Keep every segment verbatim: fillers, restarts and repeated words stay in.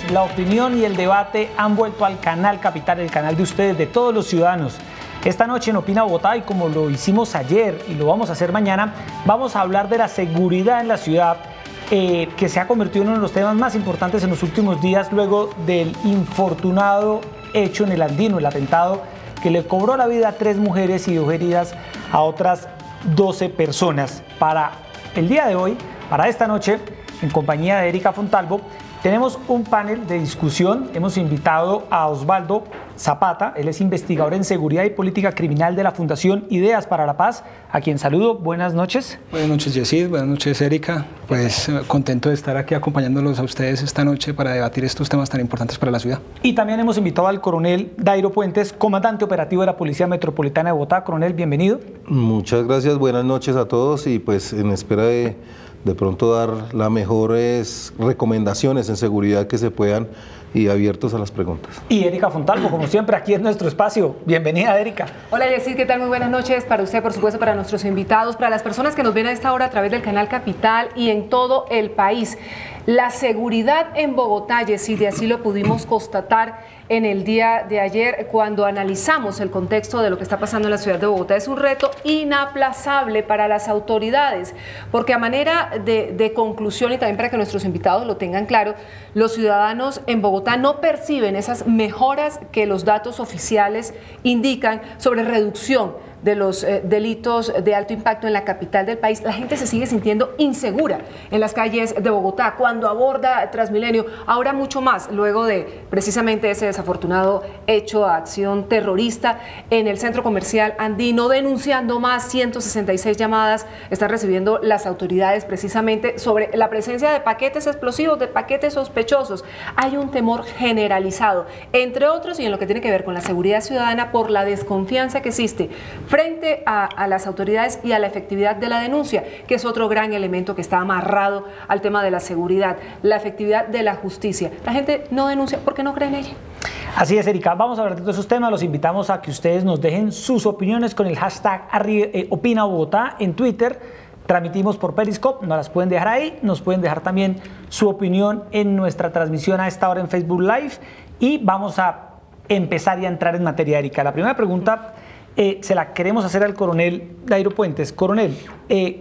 la opinión y el debate han vuelto al canal Capital, el canal de ustedes, de todos los ciudadanos. Esta noche en Opina Bogotá, y como lo hicimos ayer y lo vamos a hacer mañana, vamos a hablar de la seguridad en la ciudad, eh, que se ha convertido en uno de los temas más importantes en los últimos días, luego del infortunado hecho en el Andino, el atentado que le cobró la vida a tres mujeres y dos heridas a otras doce personas. Para el día de hoy, para esta noche, en compañía de Erika Fontalvo, tenemos un panel de discusión. Hemos invitado a Osvaldo Zapata, él es investigador en seguridad y política criminal de la Fundación Ideas para la Paz, a quien saludo. Buenas noches. Buenas noches, Yesid. Buenas noches, Erika. Pues contento de estar aquí acompañándolos a ustedes esta noche para debatir estos temas tan importantes para la ciudad. Y también hemos invitado al coronel Dairo Puentes, comandante operativo de la Policía Metropolitana de Bogotá. Coronel, bienvenido. Muchas gracias, buenas noches a todos y pues en espera de de pronto dar las mejores recomendaciones en seguridad que se puedan y abiertos a las preguntas. Y Erika Fontalvo, como siempre, aquí es nuestro espacio. Bienvenida, Erika. Hola, Yesid, ¿qué tal? Muy buenas noches para usted, por supuesto, para nuestros invitados, para las personas que nos ven a esta hora a través del canal Capital y en todo el país. La seguridad en Bogotá, Yesid, y así lo pudimos constatar en el día de ayer cuando analizamos el contexto de lo que está pasando en la ciudad de Bogotá. Es un reto inaplazable para las autoridades, porque a manera de, de conclusión y también para que nuestros invitados lo tengan claro, los ciudadanos en Bogotá no perciben esas mejoras que los datos oficiales indican sobre reducción de los eh, delitos de alto impacto en la capital del país. La gente se sigue sintiendo insegura en las calles de Bogotá cuando aborda Transmilenio, ahora mucho más luego de precisamente ese desafortunado hecho de acción terrorista en el centro comercial Andino, denunciando más ciento sesenta y seis llamadas están recibiendo las autoridades precisamente sobre la presencia de paquetes explosivos, de paquetes sospechosos. Hay un temor generalizado, entre otros, y en lo que tiene que ver con la seguridad ciudadana, por la desconfianza que existe frente a, a las autoridades y a la efectividad de la denuncia, que es otro gran elemento que está amarrado al tema de la seguridad, la efectividad de la justicia. La gente no denuncia porque no cree en ella. Así es, Erika. Vamos a hablar de todos esos temas. Los invitamos a que ustedes nos dejen sus opiniones con el hashtag eh, Opina Bogotá en Twitter. Transmitimos por Periscope, nos las pueden dejar ahí. Nos pueden dejar también su opinión en nuestra transmisión a esta hora en Facebook Live. Y vamos a empezar y a entrar en materia, Erika. La primera pregunta Eh, se la queremos hacer al coronel Dairo Puentes. Coronel, eh,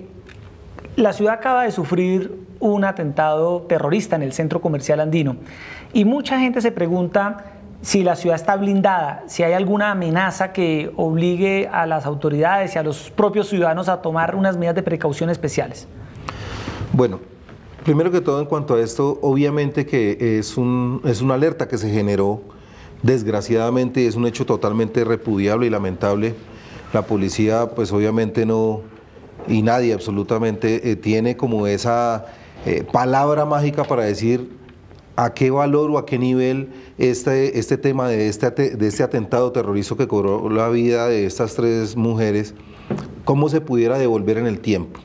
la ciudad acaba de sufrir un atentado terrorista en el centro comercial Andino y mucha gente se pregunta si la ciudad está blindada, si hay alguna amenaza que obligue a las autoridades y a los propios ciudadanos a tomar unas medidas de precaución especiales. Bueno, primero que todo en cuanto a esto, obviamente que es, un, es una alerta que se generó. Desgraciadamente es un hecho totalmente repudiable y lamentable. La policía pues obviamente no, y nadie absolutamente eh, tiene como esa eh, palabra mágica para decir a qué valor o a qué nivel este, este tema de este, de este atentado terrorista que cobró la vida de estas tres mujeres, cómo se pudiera devolver en el tiempo.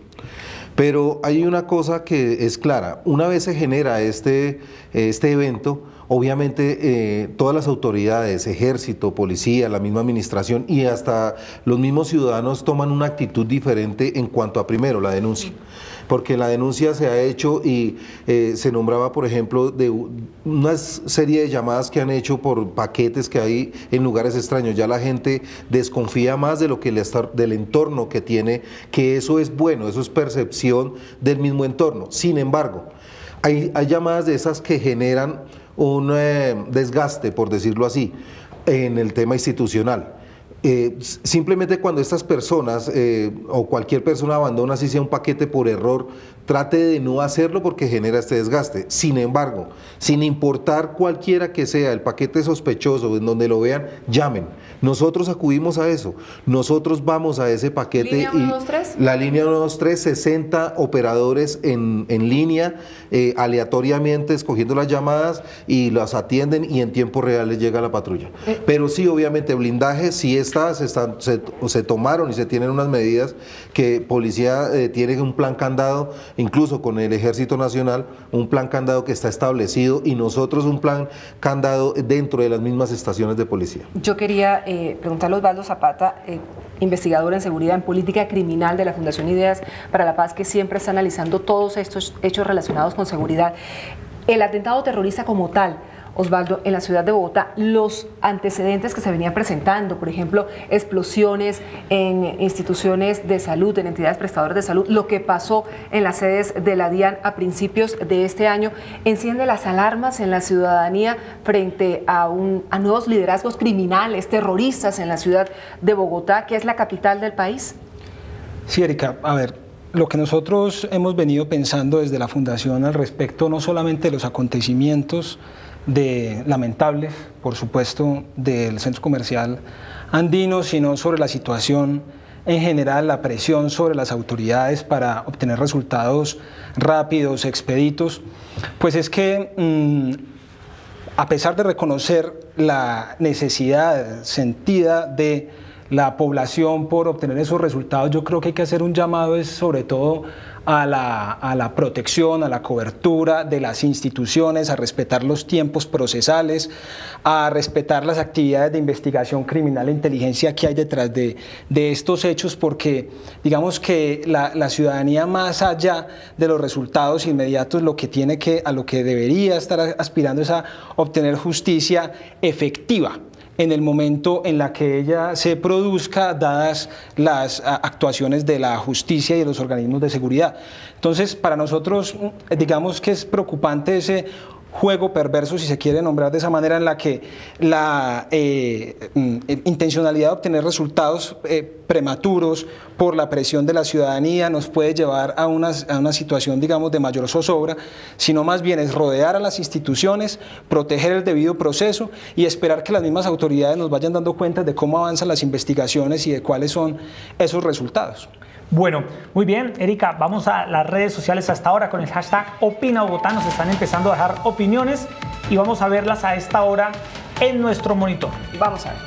Pero hay una cosa que es clara: una vez se genera este, este evento, obviamente eh, todas las autoridades, ejército, policía, la misma administración y hasta los mismos ciudadanos toman una actitud diferente en cuanto a, primero, la denuncia. Porque la denuncia se ha hecho y eh, se nombraba, por ejemplo, de una serie de llamadas que han hecho por paquetes que hay en lugares extraños. Ya la gente desconfía más de lo que le está, del entorno que tiene, que eso es bueno, eso es percepción del mismo entorno. Sin embargo, hay, hay llamadas de esas que generan un eh, desgaste, por decirlo así, en el tema institucional. Eh, simplemente cuando estas personas eh, o cualquier persona abandona así sea un paquete por error, trate de no hacerlo porque genera este desgaste. Sin embargo, sin importar cualquiera que sea el paquete sospechoso, en donde lo vean, llamen. Nosotros acudimos a eso, nosotros vamos a ese paquete. ¿Línea uno dos tres? Y la línea uno dos tres, sesenta operadores en, en línea, eh, aleatoriamente escogiendo las llamadas y las atienden y en tiempo real les llega la patrulla. Eh. Pero sí, obviamente, blindaje, sí está, se, están, se, se tomaron y se tienen unas medidas que policía eh, tiene un plan candado, incluso con el Ejército Nacional, un plan candado que está establecido y nosotros un plan candado dentro de las mismas estaciones de policía. Yo quería eh, preguntarle a Osvaldo Zapata, eh, investigador en seguridad en política criminal de la Fundación Ideas para la Paz, que siempre está analizando todos estos hechos relacionados con seguridad. el atentado terrorista como tal, Osvaldo, en la ciudad de Bogotá, los antecedentes que se venían presentando, por ejemplo, explosiones en instituciones de salud, en entidades prestadoras de salud, lo que pasó en las sedes de la DIAN a principios de este año, enciende las alarmas en la ciudadanía frente a, un, a nuevos liderazgos criminales, terroristas en la ciudad de Bogotá, que es la capital del país. Sí, Erika, a ver, lo que nosotros hemos venido pensando desde la Fundación al respecto, no solamente de los acontecimientos de lamentables, por supuesto, del centro comercial andino, sino sobre la situación en general, la presión sobre las autoridades para obtener resultados rápidos, expeditos, pues es que mmm, a pesar de reconocer la necesidad sentida de la población por obtener esos resultados, yo creo que hay que hacer un llamado es sobre todo a la, a la protección, a la cobertura de las instituciones, a respetar los tiempos procesales, a respetar las actividades de investigación criminal e inteligencia que hay detrás de, de estos hechos, porque digamos que la, la ciudadanía, más allá de los resultados inmediatos, lo que tiene que, a lo que debería estar aspirando es a obtener justicia efectiva en el momento en la que ella se produzca, dadas las actuaciones de la justicia y de los organismos de seguridad. Entonces, para nosotros, digamos que es preocupante ese juego perverso, si se quiere nombrar de esa manera, en la que la eh, intencionalidad de obtener resultados eh, prematuros por la presión de la ciudadanía nos puede llevar a una, a una situación, digamos, de mayor zozobra, sino más bien es rodear a las instituciones, proteger el debido proceso y esperar que las mismas autoridades nos vayan dando cuenta de cómo avanzan las investigaciones y de cuáles son esos resultados. Bueno, muy bien, Erika, vamos a las redes sociales hasta ahora con el hashtag Opina Bogotá. Nos están empezando a dejar opiniones y vamos a verlas a esta hora en nuestro monitor. Vamos a ver.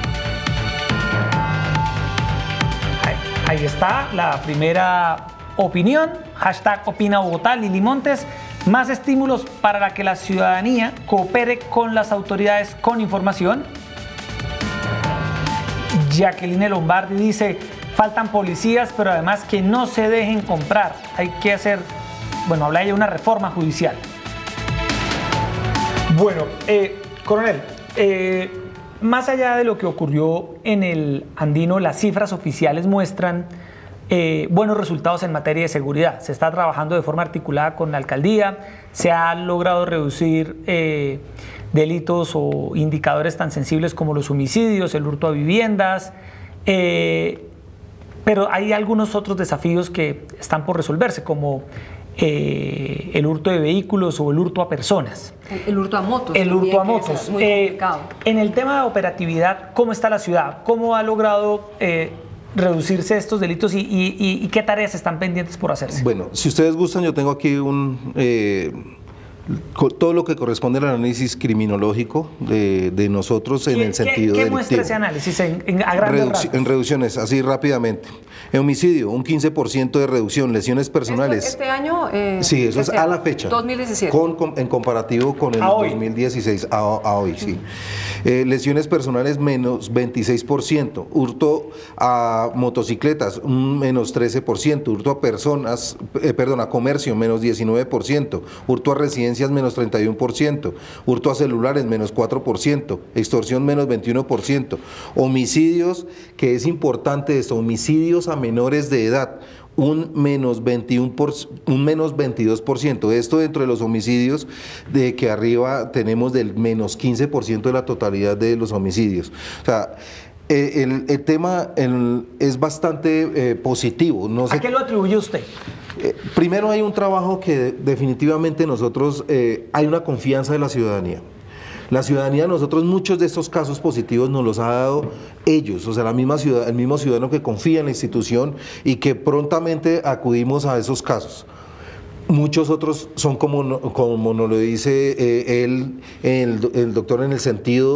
Ahí, ahí está la primera opinión, hashtag Opina Bogotá, Lili Montes. Más estímulos para que la ciudadanía coopere con las autoridades con información. Jacqueline Lombardi dice: faltan policías, pero además que no se dejen comprar. Hay que hacer, bueno, habla de una reforma judicial. Bueno, eh, coronel, eh, más allá de lo que ocurrió en el andino, las cifras oficiales muestran eh, buenos resultados en materia de seguridad. Se está trabajando de forma articulada con la alcaldía, se ha logrado reducir eh, delitos o indicadores tan sensibles como los homicidios, el hurto a viviendas, eh, pero hay algunos otros desafíos que están por resolverse, como eh, el hurto de vehículos o el hurto a personas. El, el hurto a motos. El hurto a motos. Es muy complicado. Eh, en el tema de operatividad, ¿cómo está la ciudad? ¿Cómo ha logrado eh, reducirse estos delitos y, y, y, y qué tareas están pendientes por hacerse? Bueno, si ustedes gustan, yo tengo aquí un... Eh, todo lo que corresponde al análisis criminológico de, de nosotros en ¿Qué, el sentido ¿Qué, qué delictivo. muestra ese análisis en, en, a grandes Reduc rasgos? En reducciones, así rápidamente. En homicidio, un quince por ciento de reducción, lesiones personales. ¿Este, este año? Eh, sí, eso este es a la fecha. dos mil diecisiete. Con, con, en comparativo con el dos mil dieciséis, a, a hoy, sí. Eh, lesiones personales, menos veintiséis por ciento. Hurto a motocicletas, un menos trece por ciento. Hurto a personas, eh, perdón, a comercio, menos diecinueve por ciento. Hurto a residencias, menos treinta y uno por ciento. Hurto a celulares, menos cuatro por ciento. Extorsión, menos veintiuno por ciento. Homicidios, que es importante esto, homicidios a menores de edad, un menos veintiuno por, un menos veintidós por ciento. Esto dentro de los homicidios, de que arriba tenemos del menos quince por ciento de la totalidad de los homicidios. O sea, el, el tema el, es bastante eh, positivo. No sé, ¿a qué lo atribuye usted? Eh, primero, hay un trabajo que definitivamente nosotros, eh, hay una confianza de la ciudadanía. La ciudadanía, nosotros muchos de estos casos positivos nos los ha dado ellos, o sea, la misma ciudad, el mismo ciudadano que confía en la institución y que prontamente acudimos a esos casos. Muchos otros son como, como nos lo dice eh, él, el, el doctor, en el sentido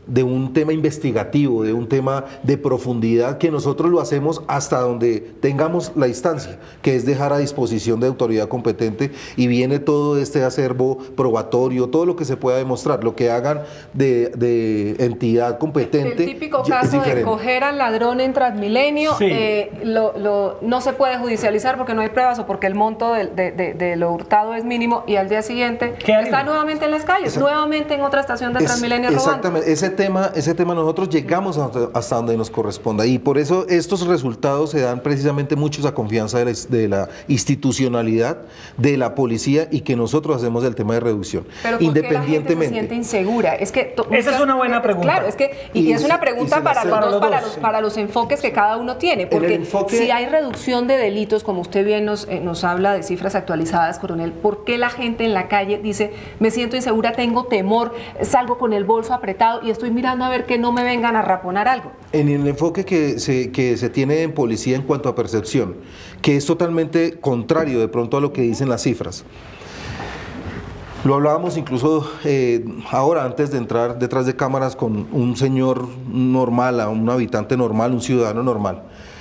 de un tema investigativo, de un tema de profundidad, que nosotros lo hacemos hasta donde tengamos la instancia, que es dejar a disposición de autoridad competente, y viene todo este acervo probatorio, todo lo que se pueda demostrar, lo que hagan de, de entidad competente. El típico caso de coger al ladrón en Transmilenio, sí. eh, lo, lo, no se puede judicializar porque no hay pruebas o porque el monto de, de, de, de lo hurtado es mínimo, y al día siguiente está nuevamente en las calles, Exacto. nuevamente en otra estación de Transmilenio es, robando. Exactamente, ese tema, ese tema nosotros llegamos hasta, hasta donde nos corresponda, y por eso estos resultados se dan precisamente mucho a confianza de la, de la institucionalidad de la policía, y que nosotros hacemos el tema de reducción. Pero ¿por qué la gente se siente insegura? Es que esa es una buena pregunta. Claro, es que y, y es una pregunta para los, dos, para, los, para los enfoques que cada uno tiene, porque enfoque, si hay reducción de delitos, como usted bien nos, eh, nos habla de cifras actualizadas, coronel, ¿por qué la gente en la calle dice, me siento insegura, tengo temor, salgo con el bolso apretado y estoy mirando a ver que no me vengan a raponar algo? En el enfoque que se, que se tiene en policía en cuanto a percepción, que es totalmente contrario de pronto a lo que dicen las cifras. Lo hablábamos incluso eh, ahora, antes de entrar detrás de cámaras, con un señor normal, a un habitante normal, un ciudadano normal.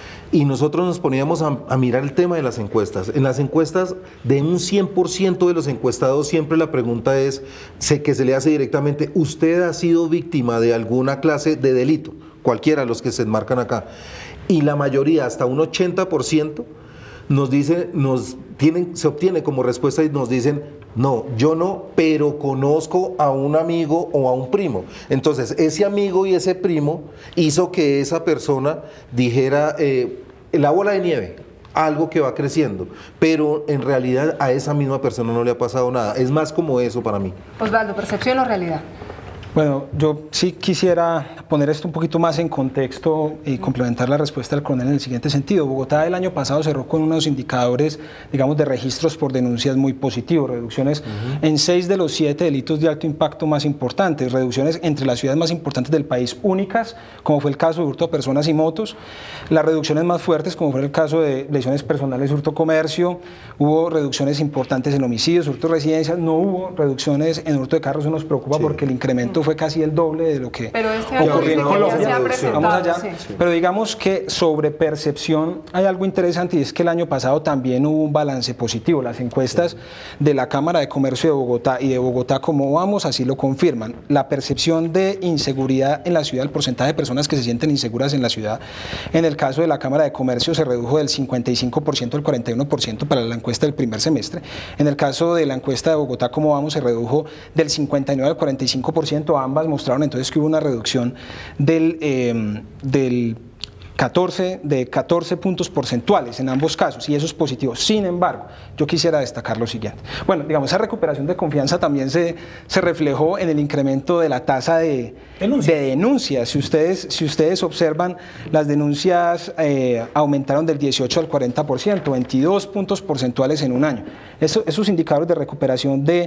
Y nosotros nos poníamos a, a mirar el tema de las encuestas. En las encuestas, de un cien por ciento de los encuestados, siempre la pregunta es, sé que se le hace directamente, ¿usted ha sido víctima de alguna clase de delito? Cualquiera de los que se enmarcan acá. Y la mayoría, hasta un ochenta por ciento, nos dice, nos tienen, se obtiene como respuesta y nos dicen, no, yo no, pero conozco a un amigo o a un primo. Entonces, ese amigo y ese primo hizo que esa persona dijera, eh, la bola de nieve, algo que va creciendo, pero en realidad a esa misma persona no le ha pasado nada. Es más como eso para mí. Osvaldo, ¿percepción o realidad? Bueno, yo sí quisiera poner esto un poquito más en contexto y complementar la respuesta del coronel en el siguiente sentido. Bogotá el año pasado cerró con unos indicadores, digamos, de registros por denuncias muy positivos, reducciones uh-huh. en seis de los siete delitos de alto impacto más importantes, reducciones entre las ciudades más importantes del país únicas, como fue el caso de hurto de personas y motos, las reducciones más fuertes, como fue el caso de lesiones personales, hurto comercio, hubo reducciones importantes en homicidios, hurto de residencias, no hubo reducciones en hurto de carros. Eso nos preocupa sí. porque el incremento fue casi el doble de lo que pero este año ocurrió en Colombia. Se ha presentado, Vamos allá. Sí. Pero digamos que sobre percepción hay algo interesante, y es que el año pasado también hubo un balance positivo. Las encuestas sí. de la Cámara de Comercio de Bogotá y de Bogotá Como Vamos así lo confirman. La percepción de inseguridad en la ciudad, el porcentaje de personas que se sienten inseguras en la ciudad, en el caso de la Cámara de Comercio se redujo del cincuenta y cinco por ciento al cuarenta y uno por ciento para la encuesta del primer semestre. En el caso de la encuesta de Bogotá Como Vamos se redujo del cincuenta y nueve al cuarenta y cinco por ciento. Ambas mostraron entonces que hubo una reducción del, eh, del catorce, de catorce puntos porcentuales en ambos casos, y eso es positivo. Sin embargo, yo quisiera destacar lo siguiente. Bueno, digamos, esa recuperación de confianza también se, se reflejó en el incremento de la tasa de, de denuncias. Si ustedes, si ustedes observan, las denuncias eh, aumentaron del dieciocho al cuarenta por ciento, veintidós puntos porcentuales en un año. Eso, esos indicadores de recuperación de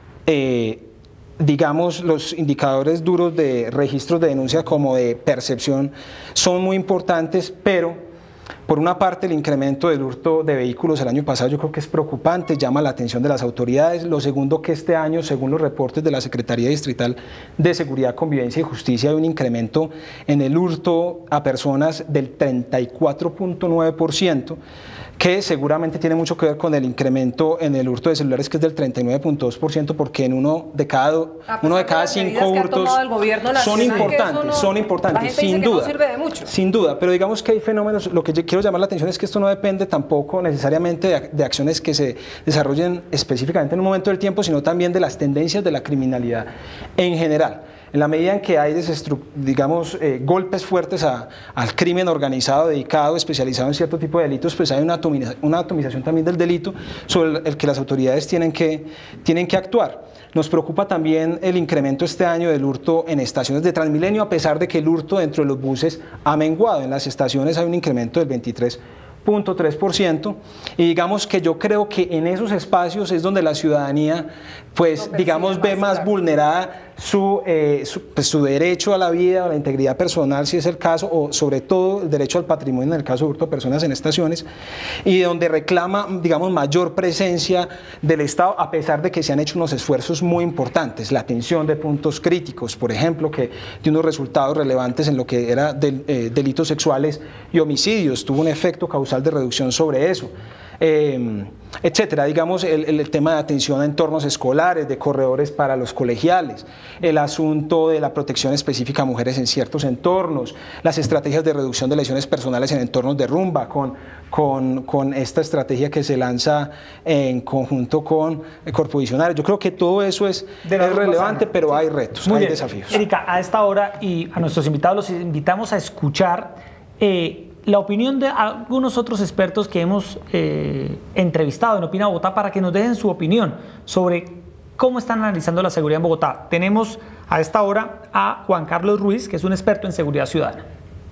eh, digamos, los indicadores duros de registros de denuncia como de percepción son muy importantes, pero por una parte el incremento del hurto de vehículos el año pasado yo creo que es preocupante, llama la atención de las autoridades. Lo segundo, que este año, según los reportes de la Secretaría Distrital de Seguridad, Convivencia y Justicia, hay un incremento en el hurto a personas del treinta y cuatro punto nueve por ciento, que seguramente tiene mucho que ver con el incremento en el hurto de celulares, que es del treinta y nueve punto dos por ciento, porque en uno de cada, uno de cada cinco hurtos son importantes, son importantes, sin duda, sin duda, pero digamos que hay fenómenos. Lo que yo quiero llamar la atención es que esto no depende tampoco necesariamente de, de acciones que se desarrollen específicamente en un momento del tiempo, sino también de las tendencias de la criminalidad en general. En la medida en que hay, digamos, eh, golpes fuertes a, al crimen organizado, dedicado, especializado en cierto tipo de delitos, pues hay una, atomiza, una atomización también del delito sobre el, el que las autoridades tienen que, tienen que actuar. Nos preocupa también el incremento este año del hurto en estaciones de Transmilenio, a pesar de que el hurto dentro de los buses ha menguado. En las estaciones hay un incremento del veintitrés punto tres por ciento, y digamos que yo creo que en esos espacios es donde la ciudadanía pues digamos ve más vulnerada su, eh, su, pues, su derecho a la vida, a la integridad personal, si es el caso, o sobre todo el derecho al patrimonio en el caso de hurto de personas en estaciones, y donde reclama, digamos, mayor presencia del Estado, a pesar de que se han hecho unos esfuerzos muy importantes, la atención de puntos críticos, por ejemplo, que dio unos resultados relevantes en lo que era del, eh, delitos sexuales y homicidios, tuvo un efecto causal de reducción sobre eso. Eh, etcétera, digamos el, el tema de atención a entornos escolares, de corredores para los colegiales, el asunto de la protección específica a mujeres en ciertos entornos, las estrategias de reducción de lesiones personales en entornos de rumba, con, con, con esta estrategia que se lanza en conjunto con Corpo Visionario. Yo creo que todo eso es, es relevante, pero sí, hay retos, Muy hay bien. desafíos. Erika, a esta hora y a nuestros invitados los invitamos a escuchar eh, la opinión de algunos otros expertos que hemos eh, entrevistado en Opina Bogotá para que nos dejen su opinión sobre cómo están analizando la seguridad en Bogotá. Tenemos a esta hora a Juan Carlos Ruiz, que es un experto en seguridad ciudadana.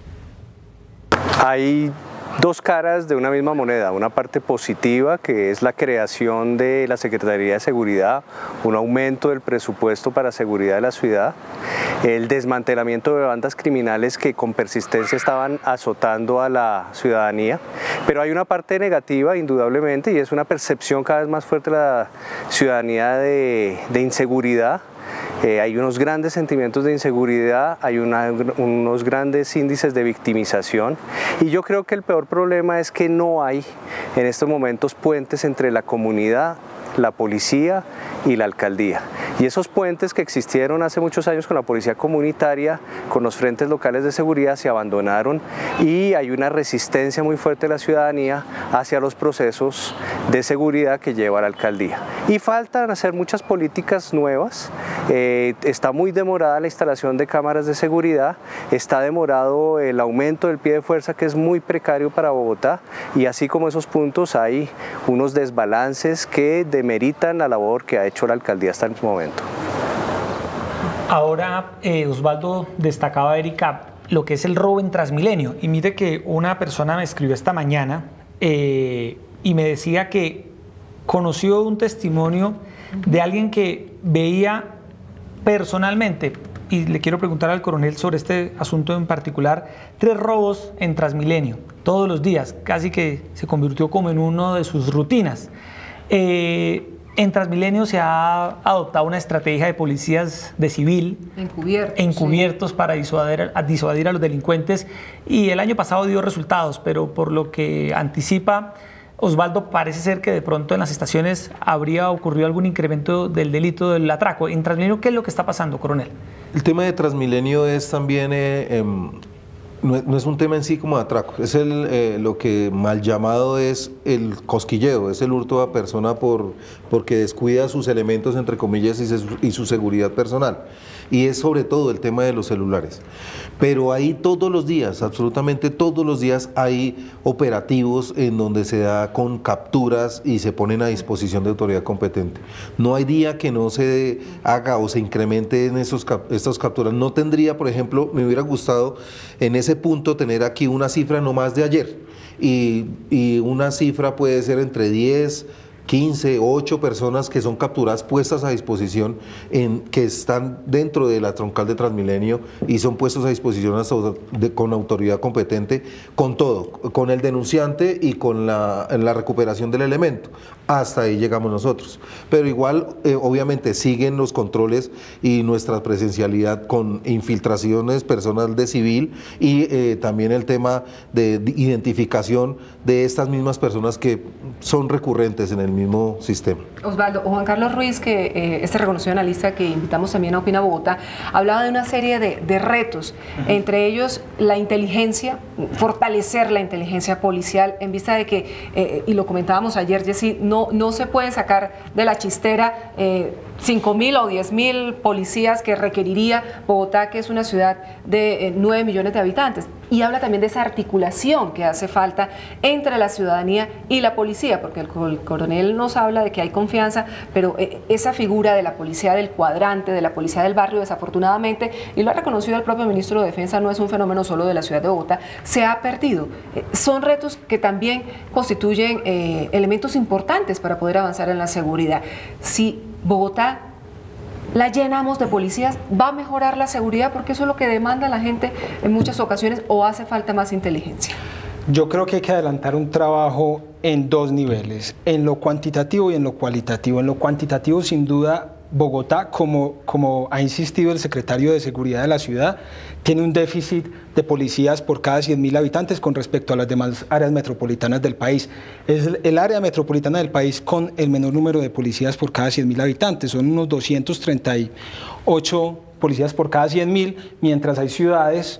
Hay dos caras de una misma moneda, una parte positiva que es la creación de la Secretaría de Seguridad, un aumento del presupuesto para seguridad de la ciudad, el desmantelamiento de bandas criminales que con persistencia estaban azotando a la ciudadanía, pero hay una parte negativa indudablemente y es una percepción cada vez más fuerte de la ciudadanía de, de inseguridad. Eh, hay unos grandes sentimientos de inseguridad, hay una, unos grandes índices de victimización y yo creo que el peor problema es que no hay en estos momentos puentes entre la comunidad, la policía y la alcaldía. Y esos puentes que existieron hace muchos años con la policía comunitaria, con los frentes locales de seguridad, se abandonaron y hay una resistencia muy fuerte de la ciudadanía hacia los procesos de seguridad que lleva la alcaldía. Y faltan hacer muchas políticas nuevas, eh, está muy demorada la instalación de cámaras de seguridad, está demorado el aumento del pie de fuerza que es muy precario para Bogotá y así como esos puntos hay unos desbalances que demeritan la labor que ha hecho la alcaldía hasta el momento. Ahora, eh, Osvaldo destacaba, Erika, lo que es el robo en Transmilenio. Y mire que una persona me escribió esta mañana eh, y me decía que conoció un testimonio de alguien que veía personalmente, y le quiero preguntar al coronel sobre este asunto en particular, tres robos en Transmilenio, todos los días, casi que se convirtió como en uno de sus rutinas. Eh, En Transmilenio se ha adoptado una estrategia de policías de civil encubiertos, encubiertos sí. para disuadir a, disuadir a los delincuentes y el año pasado dio resultados, pero por lo que anticipa Osvaldo, parece ser que de pronto en las estaciones habría ocurrido algún incremento del delito del atraco. En Transmilenio, ¿qué es lo que está pasando, coronel? El tema de Transmilenio es también... Eh, eh, No, no es un tema en sí como de atraco, es el, eh, lo que mal llamado es el cosquilleo, es el hurto a persona por, porque descuida sus elementos, entre comillas, y, se, y su seguridad personal. Y es sobre todo el tema de los celulares. Pero ahí todos los días, absolutamente todos los días, hay operativos en donde se da con capturas y se ponen a disposición de autoridad competente. No hay día que no se haga o se incremente en esos, estas capturas. No tendría, por ejemplo, me hubiera gustado en ese punto tener aquí una cifra no más de ayer. Y, y una cifra puede ser entre diez, quince, ocho personas que son capturadas, puestas a disposición, en, que están dentro de la troncal de Transmilenio y son puestos a disposición hasta de, con autoridad competente, con todo, con el denunciante y con la, la recuperación del elemento. Hasta ahí llegamos nosotros. Pero igual, eh, obviamente, siguen los controles y nuestra presencialidad con infiltraciones personal de civil y eh, también el tema de, de identificación de estas mismas personas que son recurrentes en el mismo sistema. Osvaldo, Juan Carlos Ruiz, que eh, este reconocido analista que invitamos también a Opina Bogotá, hablaba de una serie de, de retos, uh-huh. entre ellos la inteligencia, fortalecer la inteligencia policial en vista de que, eh, y lo comentábamos ayer, Jessy, no, no se puede sacar de la chistera eh, cinco mil o diez mil policías que requeriría Bogotá, que es una ciudad de eh, nueve millones de habitantes. Y habla también de esa articulación que hace falta entre la ciudadanía y la policía, porque el, el coronel nos habla de que hay confianza, pero eh, esa figura de la policía del cuadrante, de la policía del barrio, desafortunadamente, y lo ha reconocido el propio ministro de Defensa, no es un fenómeno solo de la ciudad de Bogotá, se ha perdido. Eh, son retos que también constituyen eh, elementos importantes antes para poder avanzar en la seguridad. Si Bogotá la llenamos de policías, ¿va a mejorar la seguridad? Porque eso es lo que demanda la gente en muchas ocasiones, ¿o hace falta más inteligencia? Yo creo que hay que adelantar un trabajo en dos niveles, en lo cuantitativo y en lo cualitativo. En lo cuantitativo, sin duda, Bogotá, como, como ha insistido el secretario de Seguridad de la ciudad, tiene un déficit de policías por cada cien mil habitantes con respecto a las demás áreas metropolitanas del país. Es el área metropolitana del país con el menor número de policías por cada cien mil habitantes, son unos doscientos treinta y ocho policías por cada cien mil, mientras hay ciudades,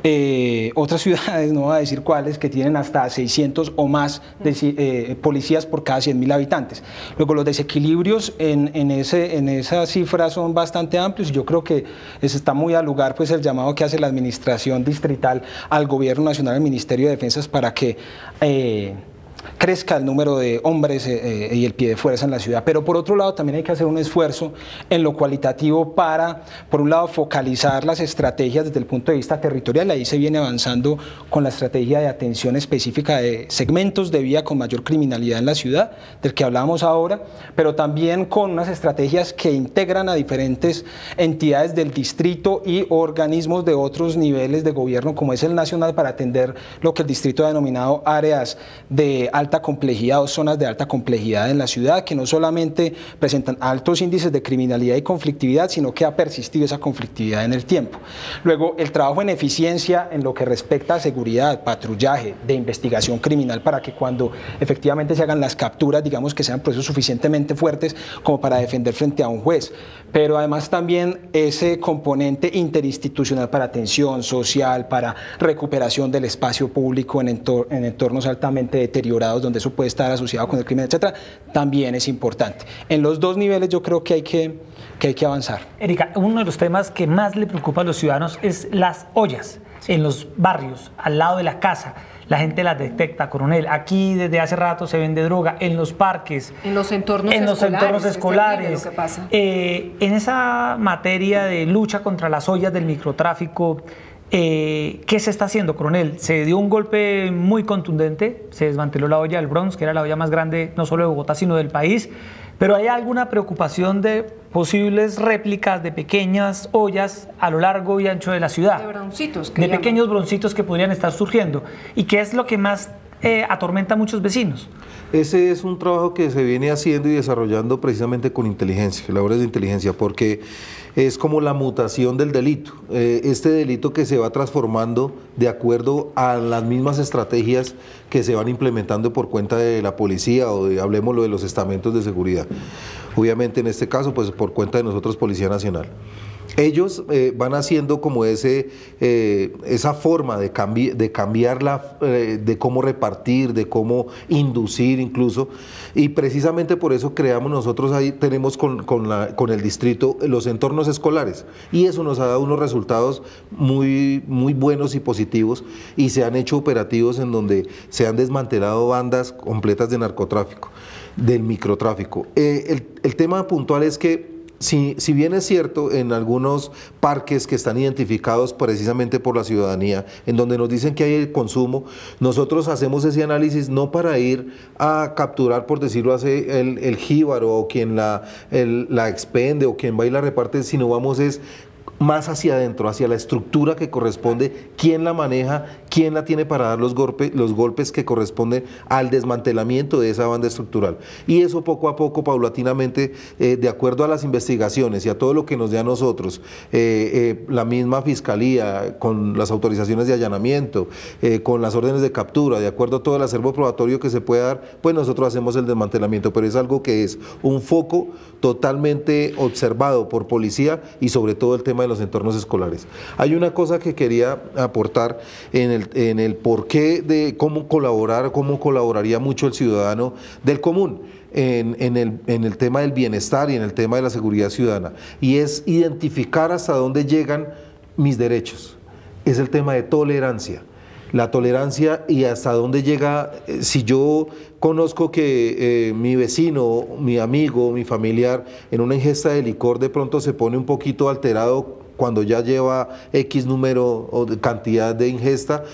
Eh, otras ciudades, no voy a decir cuáles, que tienen hasta seiscientos o más de, eh, policías por cada cien mil habitantes. Luego los desequilibrios en, en, ese, en esa cifra son bastante amplios y yo creo que eso está muy al lugar pues, el llamado que hace la administración distrital al Gobierno Nacional, al Ministerio de Defensa, para que eh, crezca el número de hombres eh, y el pie de fuerza en la ciudad. Pero por otro lado también hay que hacer un esfuerzo en lo cualitativo para, por un lado, focalizar las estrategias desde el punto de vista territorial. Ahí se viene avanzando con la estrategia de atención específica de segmentos de vía con mayor criminalidad en la ciudad, del que hablábamos ahora, pero también con unas estrategias que integran a diferentes entidades del distrito y organismos de otros niveles de gobierno, como es el nacional, para atender lo que el distrito ha denominado áreas de alta complejidad o zonas de alta complejidad en la ciudad, que no solamente presentan altos índices de criminalidad y conflictividad, sino que ha persistido esa conflictividad en el tiempo. Luego, el trabajo en eficiencia en lo que respecta a seguridad, patrullaje, de investigación criminal, para que cuando efectivamente se hagan las capturas, digamos que sean procesos suficientemente fuertes como para defender frente a un juez. Pero además también ese componente interinstitucional para atención social, para recuperación del espacio público en, entor en entornos altamente deteriorados, donde eso puede estar asociado con el crimen, etcétera, también es importante. En los dos niveles yo creo que hay que, que hay que avanzar. Erika, uno de los temas que más le preocupa a los ciudadanos es las ollas en los barrios, al lado de la casa. La gente las detecta, coronel. Aquí desde hace rato se vende droga, en los parques, en los entornos en los escolares, entornos escolares. Lo que pasa. Eh, en esa materia de lucha contra las ollas del microtráfico, Eh, ¿qué se está haciendo, coronel? Se dio un golpe muy contundente, se desmanteló la olla del Bronx, que era la olla más grande no solo de Bogotá, sino del país, pero ¿hay alguna preocupación de posibles réplicas de pequeñas ollas a lo largo y ancho de la ciudad? De broncitos. De llaman. pequeños broncitos que podrían estar surgiendo. ¿Y qué es lo que más eh, atormenta a muchos vecinos? Ese es un trabajo que se viene haciendo y desarrollando precisamente con inteligencia, labores de inteligencia, porque es como la mutación del delito, eh, este delito que se va transformando de acuerdo a las mismas estrategias que se van implementando por cuenta de la policía o de, hablemoslo, de los estamentos de seguridad. Obviamente en este caso pues por cuenta de nosotros, Policía Nacional. Ellos eh, van haciendo como ese, eh, esa forma de, cambi de cambiar, la, eh, de cómo repartir, de cómo inducir incluso, y precisamente por eso creamos nosotros ahí, tenemos con, con, la, con el distrito los entornos escolares, y eso nos ha dado unos resultados muy, muy buenos y positivos, y se han hecho operativos en donde se han desmantelado bandas completas de narcotráfico, del microtráfico. Eh, el, el tema puntual es que Si, si bien es cierto, en algunos parques que están identificados precisamente por la ciudadanía, en donde nos dicen que hay el consumo, nosotros hacemos ese análisis no para ir a capturar, por decirlo así, el, el jíbaro o quien la, el, la expende o quien va y la reparte, sino vamos es más hacia adentro, hacia la estructura que corresponde, quién la maneja, quién la tiene para dar los, golpe, los golpes que corresponden al desmantelamiento de esa banda estructural. Y eso poco a poco, paulatinamente, eh, de acuerdo a las investigaciones y a todo lo que nos dé a nosotros, eh, eh, la misma Fiscalía, con las autorizaciones de allanamiento, eh, con las órdenes de captura, de acuerdo a todo el acervo probatorio que se pueda dar, pues nosotros hacemos el desmantelamiento, pero es algo que es un foco totalmente observado por policía y sobre todo el tema de los entornos escolares. Hay una cosa que quería aportar en el, en el porqué de cómo colaborar, cómo colaboraría mucho el ciudadano del común en, en, el, en el tema del bienestar y en el tema de la seguridad ciudadana, y es identificar hasta dónde llegan mis derechos. Es el tema de tolerancia. La tolerancia y hasta dónde llega, eh, si yo conozco que eh, mi vecino, mi amigo, mi familiar en una ingesta de licor de pronto se pone un poquito alterado cuando ya lleva X número o de cantidad de ingesta,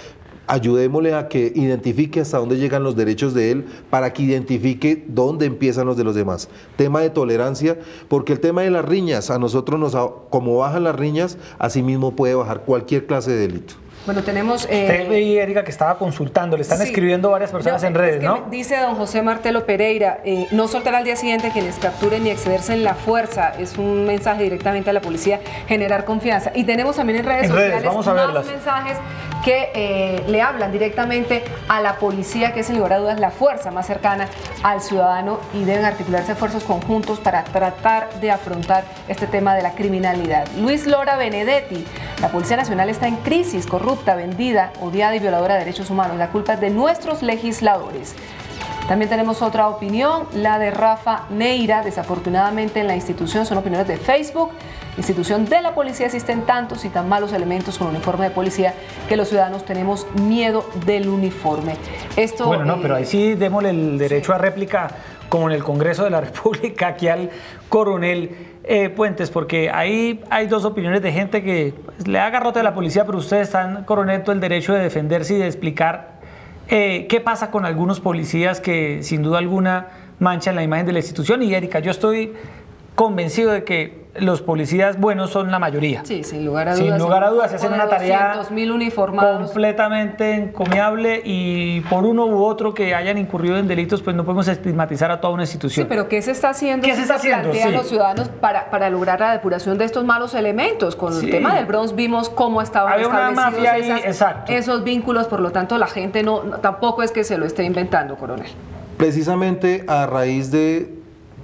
ayudémosle a que identifique hasta dónde llegan los derechos de él para que identifique dónde empiezan los de los demás. Tema de tolerancia, porque el tema de las riñas, a nosotros nos, como bajan las riñas, así mismo puede bajar cualquier clase de delito. Bueno, tenemos... Eh, Usted veía, Erika, que estaba consultando, le están sí. escribiendo varias personas no, en redes, es que ¿no? Dice don José Martelo Pereira, eh, no soltará al día siguiente quienes capturen ni excederse en la fuerza. Es un mensaje directamente a la policía, generar confianza. Y tenemos también en redes en sociales redes, vamos a más verlas. mensajes que eh, le hablan directamente a la policía, que es sin lugar a dudas la fuerza más cercana al ciudadano, y deben articularse esfuerzos conjuntos para tratar de afrontar este tema de la criminalidad. Luis Lora Benedetti, la Policía Nacional está en crisis, corrupta, vendida, odiada y violadora de derechos humanos. La culpa es de nuestros legisladores. También tenemos otra opinión, la de Rafa Neira. Desafortunadamente en la institución, son opiniones de Facebook, institución de la policía, existen tantos y tan malos elementos con uniforme de policía que los ciudadanos tenemos miedo del uniforme. Esto, bueno, no, eh, pero ahí sí démosle el derecho sí. a réplica, como en el Congreso de la República, aquí al coronel eh, Puentes, porque ahí hay dos opiniones de gente que pues, le da garrote a la policía, pero ustedes están, coronel, todo el derecho de defenderse y de explicar eh, qué pasa con algunos policías que sin duda alguna manchan la imagen de la institución. Y Erika, yo estoy convencido de que los policías buenos son la mayoría. Sí, sin lugar a dudas. Sin lugar a dudas, se hacen una tarea uniformados. completamente encomiable, y por uno u otro que hayan incurrido en delitos, pues no podemos estigmatizar a toda una institución. Sí, pero ¿qué se está haciendo? ¿Qué se está haciendo? plantean Sí. los ciudadanos para, para lograr la depuración de estos malos elementos? Con Sí. el tema del Bronx vimos cómo estaban Había una establecidos mafia ahí, esas- exacto. esos vínculos, por lo tanto la gente no, no- tampoco es que se lo esté inventando, coronel. Precisamente a raíz de,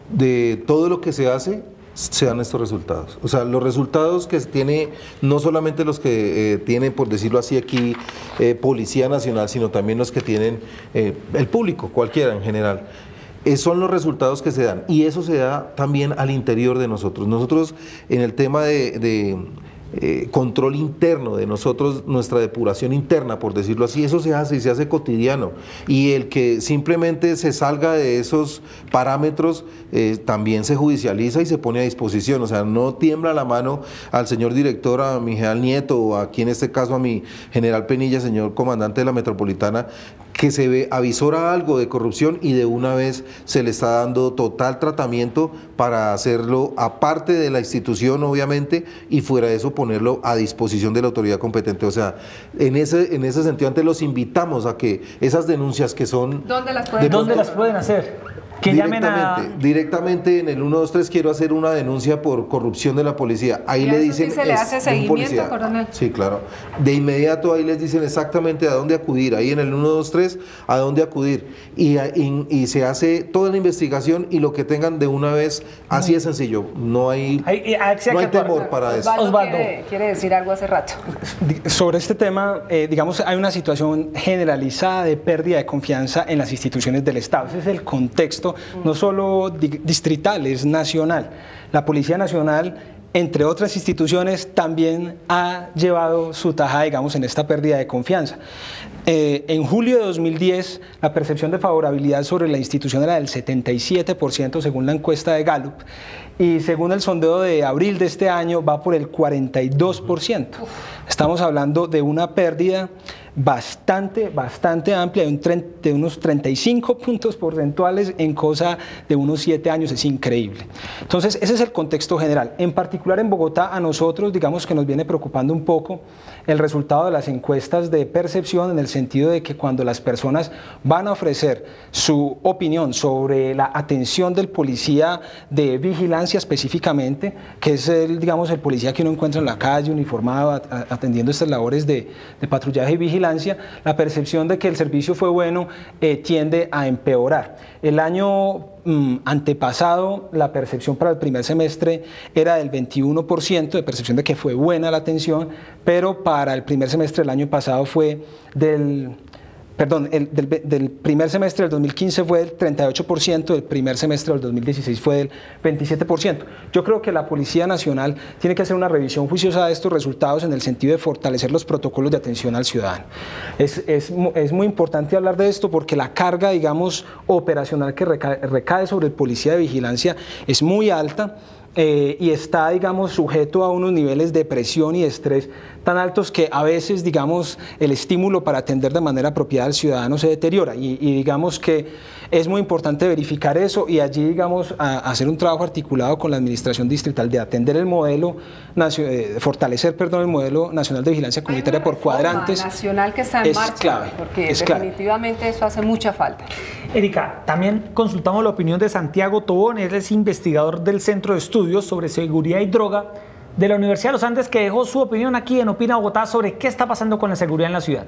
de todo lo que se hace, se dan estos resultados. O sea, los resultados que tiene, no solamente los que eh, tiene, por decirlo así aquí, eh, Policía Nacional, sino también los que tienen eh, el público, cualquiera en general. Esos son los resultados que se dan, y eso se da también al interior de nosotros. Nosotros, en el tema de, de eh, control interno de nosotros, nuestra depuración interna, por decirlo así, eso se hace y se hace cotidiano, y el que simplemente se salga de esos parámetros eh, también se judicializa y se pone a disposición. O sea, no tiembla la mano al señor director, a mi general Nieto, o aquí en este caso a mi general Penilla, señor comandante de la Metropolitana, que se ve, avisora algo de corrupción y de una vez se le está dando total tratamiento para hacerlo aparte de la institución, obviamente, y fuera de eso ponerlo a disposición de la autoridad competente. O sea, en ese, en ese sentido, antes los invitamos a que esas denuncias que son... ¿Dónde las ¿De pueden dónde hacer? las pueden hacer? Que llamen a... Directamente en el uno dos tres quiero hacer una denuncia por corrupción de la policía. Ahí ¿Y a le eso dicen... sí se le es hace de un seguimiento, policía. coronel? Sí, claro. De inmediato ahí les dicen exactamente a dónde acudir. Ahí en el uno dos tres a dónde acudir. Y, y, y se hace toda la investigación y lo que tengan de una vez, así de sencillo. No hay, Ahí- ahí sí hay no hay que actuar. temor para eso. Osvaldo, Osvaldo. Quiere, quiere decir algo hace rato. Sobre este tema, eh, digamos, hay una situación generalizada de pérdida de confianza en las instituciones del Estado. Ese es el contexto, no solo di- distrital, es nacional. La Policía Nacional, entre otras instituciones, también ha llevado su tajada, digamos, en esta pérdida de confianza. Eh, en julio de dos mil diez, la percepción de favorabilidad sobre la institución era del setenta y siete por ciento según la encuesta de Gallup, y según el sondeo de abril de este año va por el cuarenta y dos por ciento. Estamos hablando de una pérdida bastante, bastante amplia, de, un tre- de unos treinta y cinco puntos porcentuales en cosa de unos siete años, es increíble. Entonces, ese es el contexto general. En particular en Bogotá, a nosotros, digamos que nos viene preocupando un poco el resultado de las encuestas de percepción, en el sentido de que cuando las personas van a ofrecer su opinión sobre la atención del policía de vigilancia específicamente, que es el, digamos, el policía que uno encuentra en la calle uniformado a- a- atendiendo estas labores de, de patrullaje y vigilancia, la percepción de que el servicio fue bueno eh, tiende a empeorar. El año mm, antepasado, la percepción para el primer semestre era del veintiuno por ciento de percepción de que fue buena la atención, pero para el primer semestre del año pasado fue del... Perdón, el, del, del primer semestre del dos mil quince fue del treinta y ocho por ciento, del primer semestre del dos mil dieciséis fue del veintisiete por ciento. Yo creo que la Policía Nacional tiene que hacer una revisión juiciosa de estos resultados en el sentido de fortalecer los protocolos de atención al ciudadano. Es, es, es muy importante hablar de esto porque la carga, digamos, operacional que recae, recae sobre el policía de vigilancia es muy alta. eh, y está, digamos, sujeto a unos niveles de presión y estrés tan altos que a veces, digamos, el estímulo para atender de manera apropiada al ciudadano se deteriora y, y digamos que es muy importante verificar eso y allí, digamos, a, a hacer un trabajo articulado con la administración distrital de atender el modelo, eh, fortalecer, perdón, el modelo nacional de vigilancia comunitaria por cuadrantes. Nacional que está en es marcha, clave, porque es definitivamente clave. Eso hace mucha falta. Erika, también consultamos la opinión de Santiago Tobón, él es investigador del Centro de Estudios sobre Seguridad y Droga de la Universidad de los Andes, que dejó su opinión aquí en Opina Bogotá sobre qué está pasando con la seguridad en la ciudad.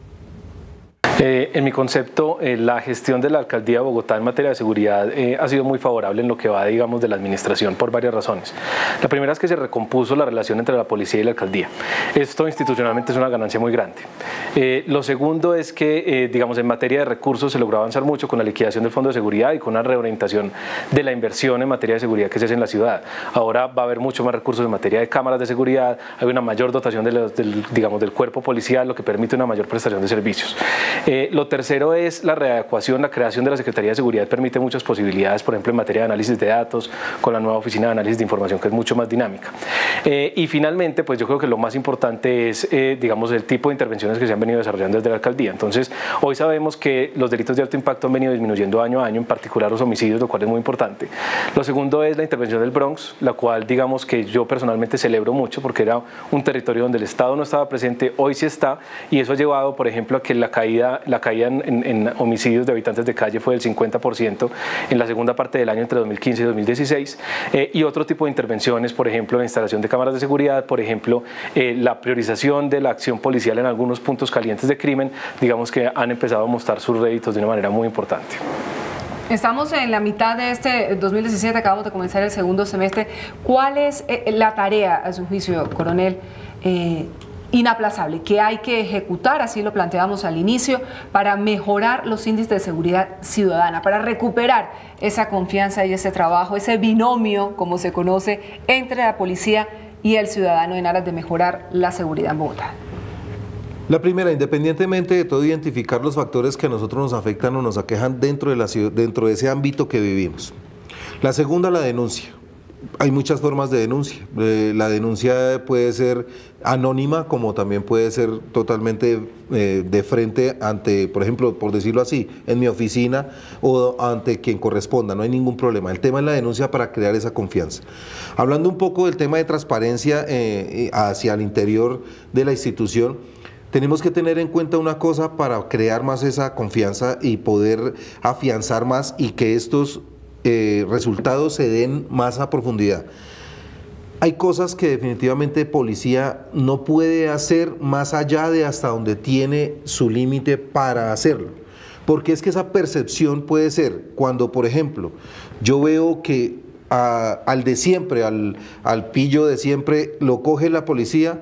Eh, en mi concepto, eh, la gestión de la Alcaldía de Bogotá en materia de seguridad eh, ha sido muy favorable en lo que va, digamos, de la administración por varias razones. La primera es que se recompuso la relación entre la policía y la alcaldía. Esto institucionalmente es una ganancia muy grande. Eh, lo segundo es que, eh, digamos, en materia de recursos se logró avanzar mucho con la liquidación del Fondo de Seguridad y con una reorientación de la inversión en materia de seguridad que se hace en la ciudad. Ahora va a haber mucho más recursos en materia de cámaras de seguridad, hay una mayor dotación de los, del, digamos, del cuerpo policial, lo que permite una mayor prestación de servicios. Eh, lo tercero es la readecuación, la creación de la Secretaría de Seguridad permite muchas posibilidades, por ejemplo en materia de análisis de datos, con la nueva oficina de análisis de información que es mucho más dinámica. Eh, y finalmente, pues yo creo que lo más importante es, eh, digamos, el tipo de intervenciones que se han venido desarrollando desde la alcaldía. Entonces, hoy sabemos que los delitos de alto impacto han venido disminuyendo año a año, en particular los homicidios, lo cual es muy importante. Lo segundo es la intervención del Bronx, la cual, digamos, que yo personalmente celebro mucho porque era un territorio donde el Estado no estaba presente, hoy sí está, y eso ha llevado, por ejemplo, a que la caída, la caída en, en, en homicidios de habitantes de calle fue del cincuenta por ciento en la segunda parte del año entre dos mil quince y dos mil dieciséis, eh, y otro tipo de intervenciones, por ejemplo, la instalación de cámaras de seguridad, por ejemplo, eh, la priorización de la acción policial en algunos puntos calientes de crimen, digamos que han empezado a mostrar sus réditos de una manera muy importante. Estamos en la mitad de este dos mil diecisiete, acabamos de comenzar el segundo semestre. ¿Cuál es la tarea, a su juicio, coronel, eh, inaplazable, que hay que ejecutar, así lo planteamos al inicio, para mejorar los índices de seguridad ciudadana, para recuperar esa confianza y ese trabajo, ese binomio, como se conoce, entre la policía y el ciudadano en aras de mejorar la seguridad en Bogotá? La primera, independientemente de todo, identificar los factores que a nosotros nos afectan o nos aquejan dentro de, la, dentro de ese ámbito que vivimos. La segunda, la denuncia. Hay muchas formas de denuncia. Eh, la denuncia puede ser anónima, como también puede ser totalmente eh, de frente ante, por ejemplo, por decirlo así, en mi oficina o ante quien corresponda, no hay ningún problema. El tema es la denuncia para crear esa confianza. Hablando un poco del tema de transparencia eh, hacia el interior de la institución, tenemos que tener en cuenta una cosa para crear más esa confianza y poder afianzar más y que estos eh, resultados se den más a profundidad. Hay cosas que definitivamente policía no puede hacer más allá de hasta donde tiene su límite para hacerlo. Porque es que esa percepción puede ser cuando, por ejemplo, yo veo que a, al de siempre, al, al pillo de siempre, lo coge la policía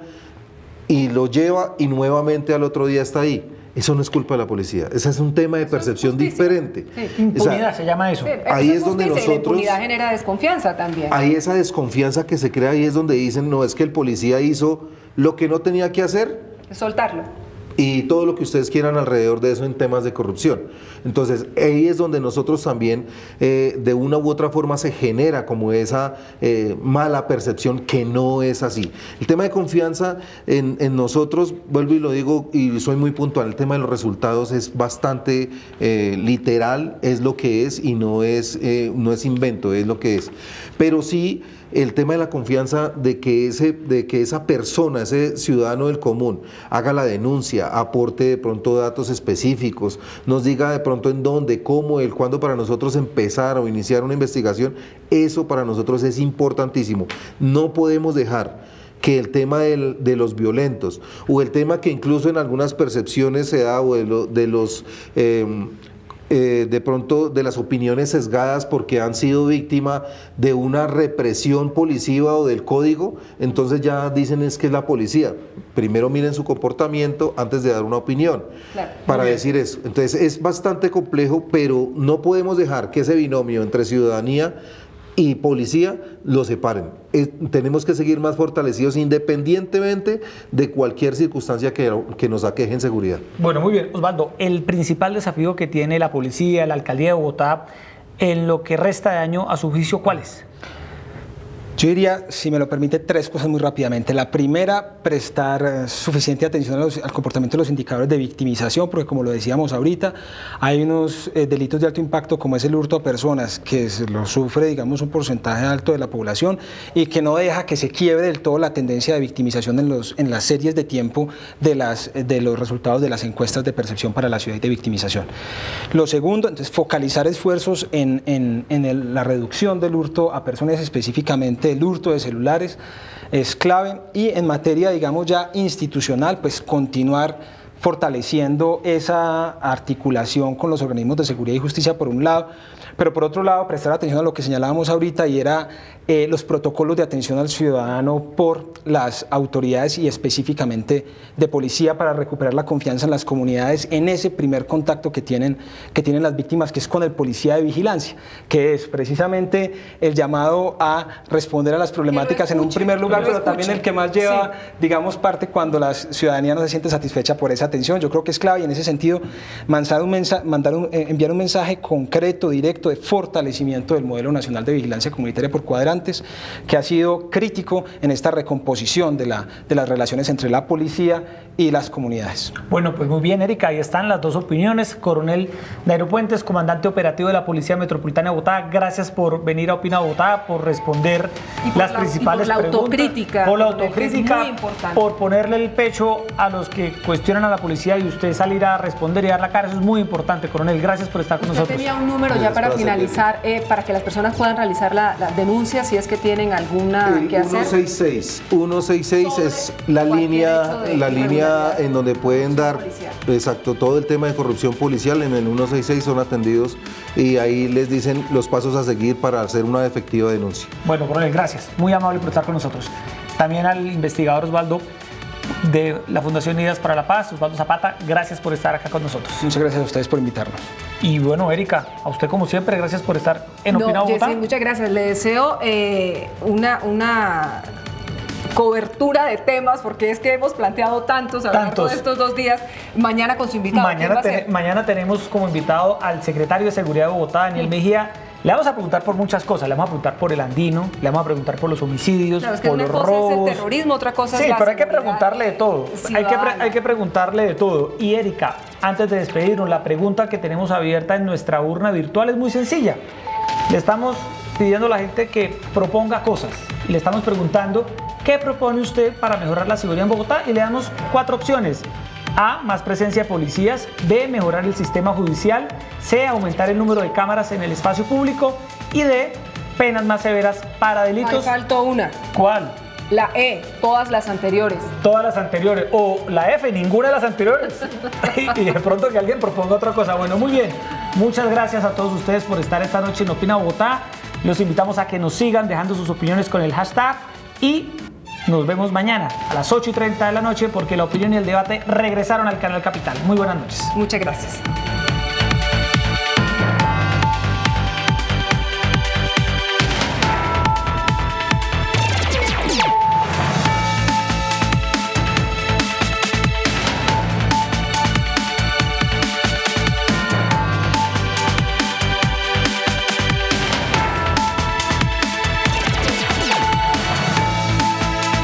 y lo lleva y nuevamente al otro día está ahí. Eso no es culpa de la policía, ese es un tema de percepción diferente. Sí. Impunidad, o sea, se llama eso. Sí, ahí eso es donde nosotros... La impunidad genera desconfianza también. Ahí esa desconfianza que se crea, ahí es donde dicen, no, es que el policía hizo lo que no tenía que hacer. Soltarlo. Y todo lo que ustedes quieran alrededor de eso en temas de corrupción. Entonces, ahí es donde nosotros también, eh, de una u otra forma, se genera como esa eh, mala percepción que no es así. El tema de confianza en, en nosotros, vuelvo y lo digo, y soy muy puntual, el tema de los resultados es bastante eh, literal, es lo que es y no es, eh, no es invento, es lo que es. Pero sí, el tema de la confianza de que, ese, de que esa persona, ese ciudadano del común, haga la denuncia, aporte de pronto datos específicos, nos diga de pronto en dónde, cómo, el cuándo para nosotros empezar o iniciar una investigación, eso para nosotros es importantísimo. No podemos dejar que el tema del, de los violentos o el tema que incluso en algunas percepciones se da o de, lo, de los... Eh, Eh, de pronto de las opiniones sesgadas porque han sido víctima de una represión policiva o del código, entonces ya dicen es que es la policía. Primero miren su comportamiento antes de dar una opinión, claro, para decir eso. Entonces es bastante complejo, pero no podemos dejar que ese binomio entre ciudadanía y policía lo separen. Eh, tenemos que seguir más fortalecidos independientemente de cualquier circunstancia que, que nos aqueje en seguridad. Bueno, muy bien, Osvaldo, el principal desafío que tiene la policía, la alcaldía de Bogotá en lo que resta de año, a su juicio, ¿cuál es? Yo diría, si me lo permite, tres cosas muy rápidamente. La primera, prestar eh, suficiente atención a los, al comportamiento de los indicadores de victimización, porque como lo decíamos ahorita, hay unos eh, delitos de alto impacto como es el hurto a personas, que se lo sufre, digamos, un porcentaje alto de la población y que no deja que se quiebre del todo la tendencia de victimización en, los, en las series de tiempo de, las, de los resultados de las encuestas de percepción para la ciudad y de victimización. Lo segundo, entonces, focalizar esfuerzos en, en, en el, la reducción del hurto a personas, específicamente el hurto de celulares, es clave. Y en materia, digamos, ya institucional, pues continuar fortaleciendo esa articulación con los organismos de seguridad y justicia por un lado, pero por otro lado prestar atención a lo que señalábamos ahorita, y era eh, los protocolos de atención al ciudadano por las autoridades y específicamente de policía para recuperar la confianza en las comunidades en ese primer contacto que tienen, que tienen las víctimas, que es con el policía de vigilancia, que es precisamente el llamado a responder a las problemáticas escuche, en un primer lugar, pero escuche. también el que más lleva, sí. digamos, parte cuando la ciudadanía no se siente satisfecha por esa atención. Yo creo que es clave, y en ese sentido mandar un mensaje, mandar un, eh, enviar un mensaje concreto, directo, de fortalecimiento del modelo nacional de vigilancia comunitaria por cuadrantes, que ha sido crítico en esta recomposición de, la, de las relaciones entre la policía y las comunidades. Bueno, pues muy bien, Erika, ahí están las dos opiniones. Coronel Dairo Puentes, comandante operativo de la Policía Metropolitana de Bogotá, gracias por venir a Opina Bogotá, por responder por las la, principales por la preguntas. Autocrítica, por la autocrítica, es muy importante. Por ponerle el pecho a los que cuestionan a la policía y usted salir a responder y dar la cara. Eso es muy importante, coronel. Gracias por estar con usted nosotros. Tenía un número ya para finalizar, eh, para que las personas puedan realizar la, la denuncia si es que tienen alguna el que hacer. ciento sesenta y seis, ciento sesenta y seis es la línea, la línea en donde pueden dar, policial. exacto, todo el tema de corrupción policial. En el ciento sesenta y seis son atendidos y ahí les dicen los pasos a seguir para hacer una efectiva denuncia. Bueno, coronel, gracias. Muy amable por estar con nosotros. También al investigador Osvaldo de la Fundación Unidas para la Paz, Osvaldo Zapata, gracias por estar acá con nosotros. Muchas gracias a ustedes por invitarnos. Y bueno, Erika, a usted como siempre, gracias por estar en Opina no, Bogotá. Jessy, muchas gracias. Le deseo eh, una, una cobertura de temas, porque es que hemos planteado tantos a lo largo de estos dos días. Mañana con su invitado. Mañana, ten, mañana tenemos como invitado al secretario de Seguridad de Bogotá, Daniel sí. Mejía. Le vamos a preguntar por muchas cosas, le vamos a preguntar por el andino, le vamos a preguntar por los homicidios, claro, es que por una los cosa robos. Es el terrorismo, otra cosa sí, es la pero hay que preguntarle de todo. Hay que, hay que preguntarle de todo. Y Erika, antes de despedirnos, la pregunta que tenemos abierta en nuestra urna virtual es muy sencilla. Le estamos pidiendo a la gente que proponga cosas. Y le estamos preguntando, ¿qué propone usted para mejorar la seguridad en Bogotá? Y le damos cuatro opciones. A, más presencia de policías. B, mejorar el sistema judicial. C, aumentar el número de cámaras en el espacio público. Y D, penas más severas para delitos. Ay, faltó una. ¿Cuál? La E, todas las anteriores. Todas las anteriores. O la F, ninguna de las anteriores. Y de pronto que alguien proponga otra cosa. Bueno, muy bien. Muchas gracias a todos ustedes por estar esta noche en Opina Bogotá. Los invitamos a que nos sigan dejando sus opiniones con el hashtag y nos vemos mañana a las ocho y treinta de la noche, porque la opinión y el debate regresaron al canal Capital. Muy buenas noches. Muchas gracias.